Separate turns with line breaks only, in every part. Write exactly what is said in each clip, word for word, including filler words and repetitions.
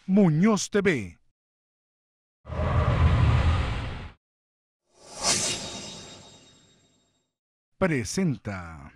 Muñoz T V. Presenta.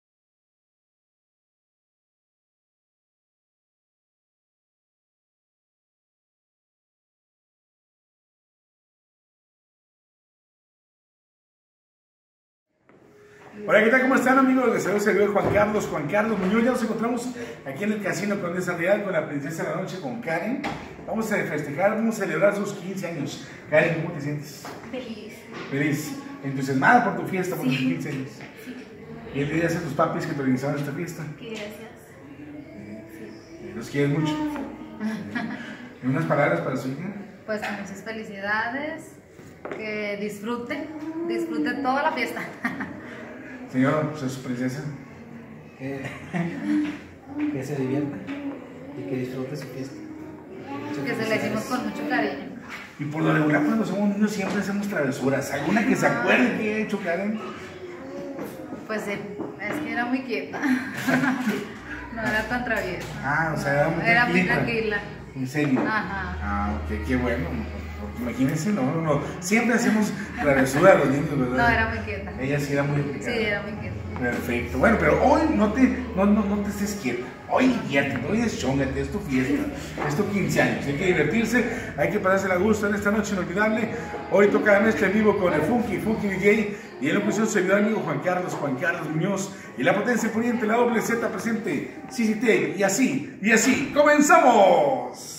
Hola, ¿qué tal? ¿Cómo están, amigos? Les saludo servidor Juan Carlos, Juan Carlos Muñoz. Ya nos encontramos aquí en el Casino Condesa Real con la princesa de la noche, con Karen. Vamos a festejar, vamos a celebrar sus quince años. Karen, ¿cómo te sientes?
Feliz.
Feliz, entusiasmada por tu fiesta, por
Sí.
tus quince años.
Sí.
¿Y el día a tus papis que te organizaron esta fiesta?
Que gracias.
¿Los quieres mucho? ¿Y unas palabras para su hija?
Pues con muchas felicidades, que disfrute, disfrute toda la fiesta.
Señor, ¿soy su princesa?
Que, que se divierta y que disfrute su fiesta. Muchas
Que se le hicimos con mucho cariño.
Y por lo regular, cuando somos niños siempre hacemos travesuras. ¿Alguna que se acuerde que ha hecho Karen?
Pues sí, es que era muy quieta. No era tan traviesa.
Ah, o sea, era muy
Era muy
tranquila.
tranquila.
¿En serio?
Ajá.
Ah, ok, qué bueno. Porque imagínense, no, no, no. Siempre hacemos travesuras los niños, ¿verdad?
No, era muy quieta.
Ella sí era muy
Sí,
aplicada.
era muy quieta.
Perfecto. Bueno, pero hoy no te, no, no, no te estés quieta. Hoy diviértete, hoy deschóngate, es tu fiesta, es tu quince años. Hay que divertirse, hay que pasarse a gusto en esta noche inolvidable. Hoy toca la mezcla en vivo con el Funky, Funky D J. Y en la ocasión su servidor amigo Juan Carlos, Juan Carlos Muñoz. Y la potencia poniente, la doble Z presente, C C Tape. Y así, y así, ¡comenzamos!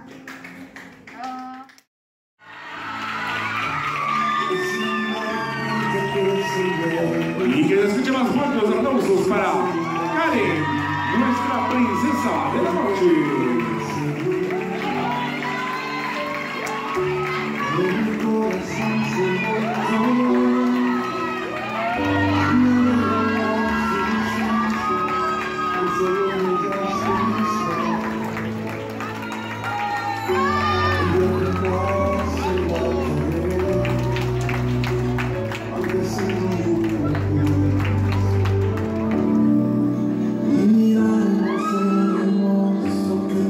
Y que se escuche más fuerte los aplausos para Karen, nuestra princesa de la noche.
Hermoso que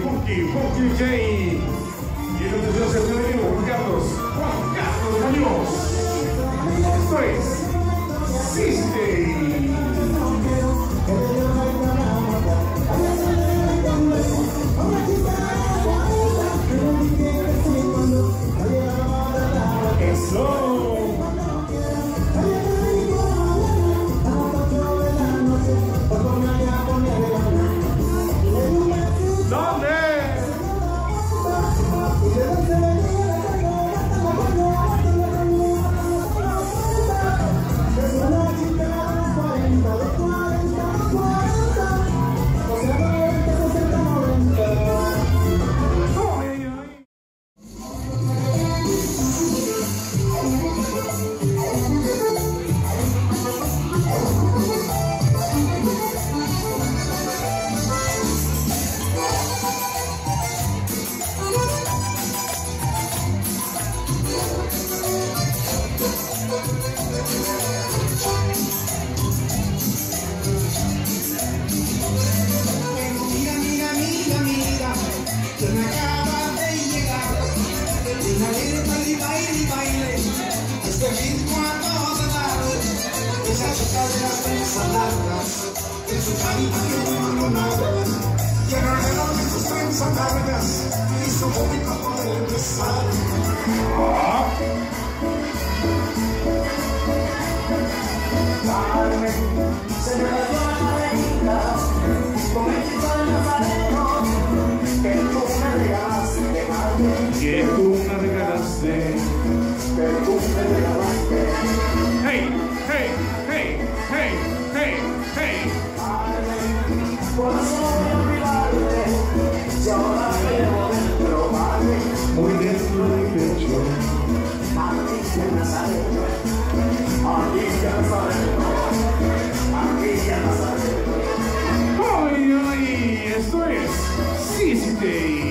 Funky, Funky D J. Y el otro se llama Juan Carlos, Juan Carlos Muñoz. Esto es Siste. Que tú me regalaste, que tú me regalaste. Hey, hey, hey, hey, hey, hey. Corazón olvidarte, si ahora llevo dentro, vale, muy dentro de mi pecho. Aquí ya no sale, aquí ya no sale, aquí ya no sale. Ay, ay, esto es Siste.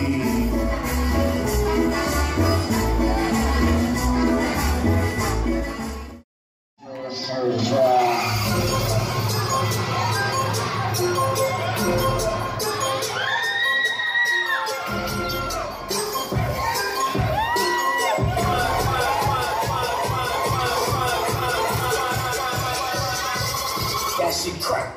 She cracked.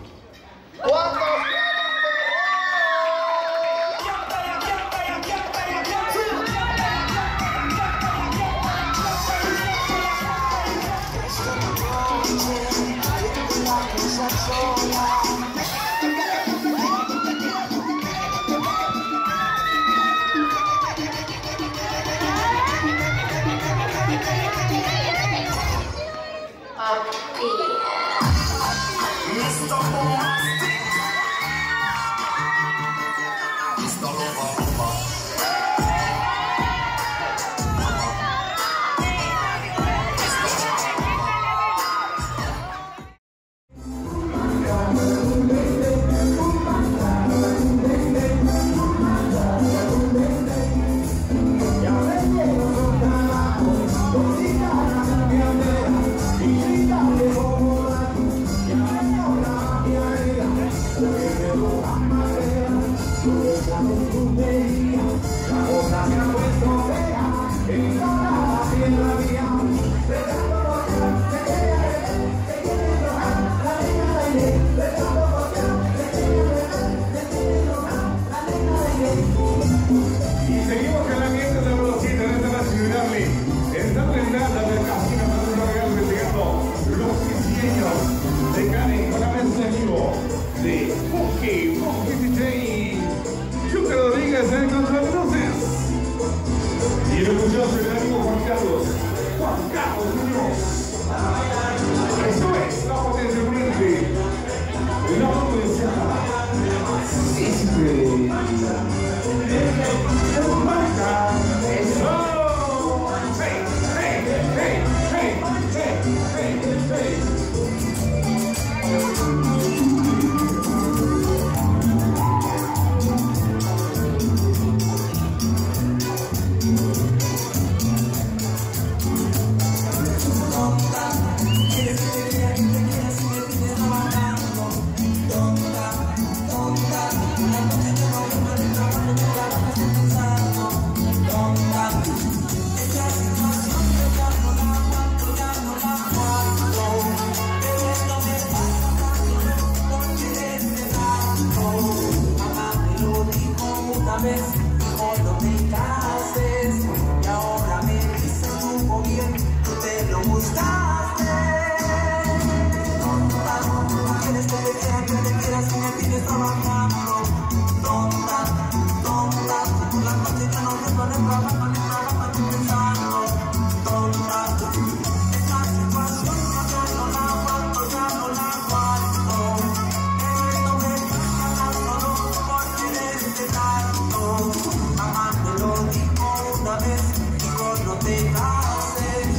De Funky, Funky D J, Chuca Rodríguez en contraluces. Y el orgulloso y el amigo Juan Carlos, Juan Carlos Muñoz. Esto es la potencia oponente, la potencia Siste. Marca, eso. Hey, hey, hey. vez, dijo no te cases. Y ahora me dices supo bien, tú te lo buscaste. Tonta, tienes que te quieras, que te quieras y me tienes trabajando. Tonta, tonta, por la noche ya no te van a trabajar, ni trabajar, ni pensando. Tonta, esta situación ya no la aguanto, ya no la aguanto. Esto me pasa solo por quererte tanto. Mamá te lo dijo una vez, dijo no te cases.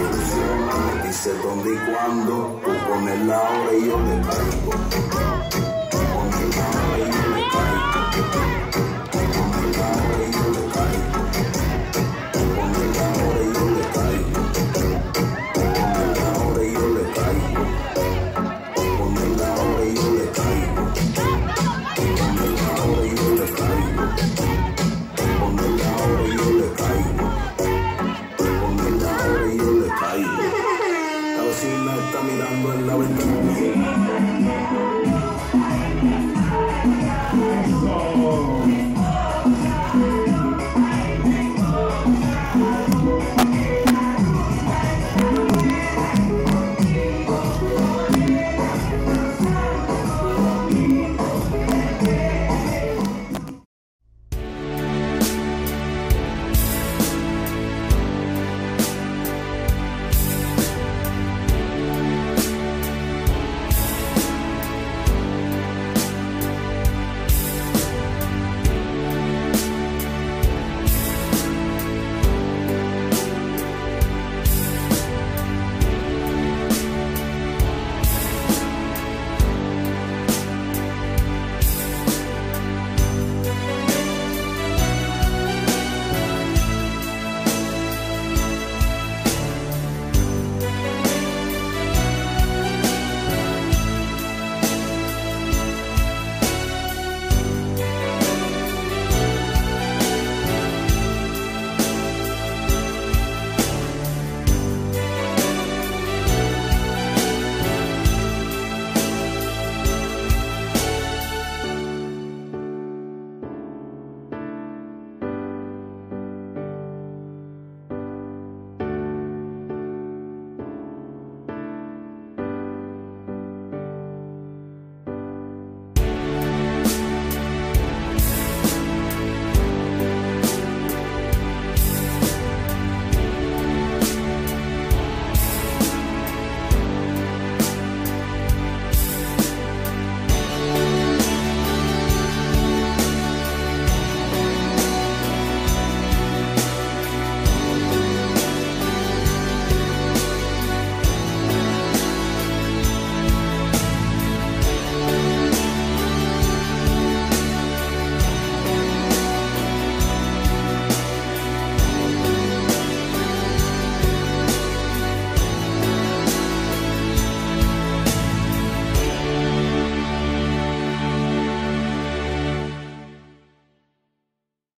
Dice dónde y cuándo, tú pones la hora y yo te cargo.